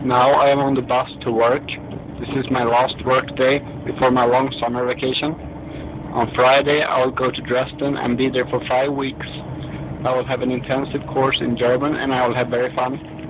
Now I am on the bus to work. This is my last work day before my long summer vacation. On Friday I will go to Dresden and be there for 5 weeks. I will have an intensive course in German and I will have very fun.